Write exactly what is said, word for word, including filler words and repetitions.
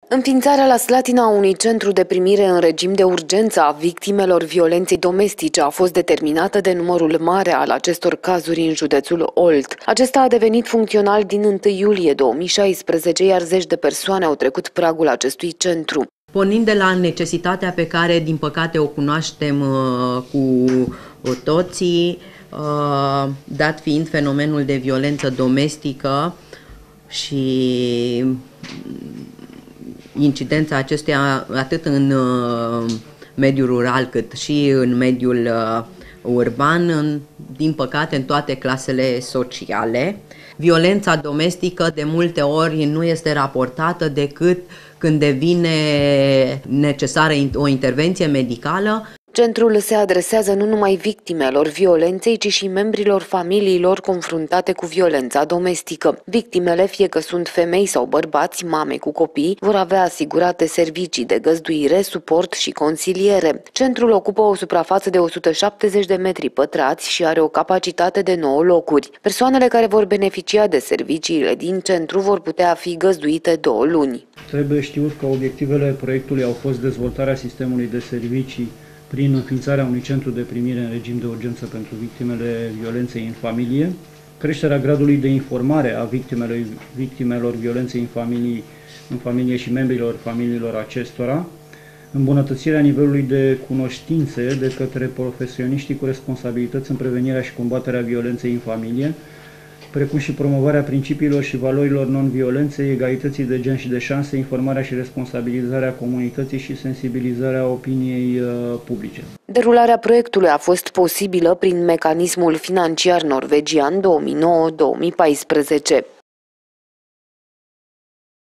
Înființarea la Slatina a unui centru de primire în regim de urgență a victimelor violenței domestice a fost determinată de numărul mare al acestor cazuri în județul Olt. Acesta a devenit funcțional din întâi iulie două mii șaisprezece, iar zeci de persoane au trecut pragul acestui centru. Pornind de la necesitatea pe care, din păcate, o cunoaștem uh, cu toții, uh, dat fiind fenomenul de violență domestică și incidența acesteia atât în uh, mediul rural cât și în mediul uh, urban, în, din păcate în toate clasele sociale. Violența domestică de multe ori nu este raportată decât când devine necesară o intervenție medicală. Centrul se adresează nu numai victimelor violenței, ci și membrilor familiilor confruntate cu violența domestică. Victimele, fie că sunt femei sau bărbați, mame cu copii, vor avea asigurate servicii de găzduire, suport și consiliere. Centrul ocupă o suprafață de o sută șaptezeci de metri pătrați și are o capacitate de nouă locuri. Persoanele care vor beneficia de serviciile din centru vor putea fi găzduite două luni. Trebuie știut că obiectivele proiectului au fost dezvoltarea sistemului de servicii prin înființarea unui centru de primire în regim de urgență pentru victimele violenței în familie, creșterea gradului de informare a victimelor, victimelor violenței în familie, în familie și membrilor familiilor acestora, îmbunătățirea nivelului de cunoștințe de către profesioniștii cu responsabilități în prevenirea și combaterea violenței în familie, precum și promovarea principiilor și valorilor non-violenței, egalității de gen și de șanse, informarea și responsabilizarea comunității și sensibilizarea opiniei uh, publice. Derularea proiectului a fost posibilă prin mecanismul financiar norvegian două mii nouă două mii paisprezece.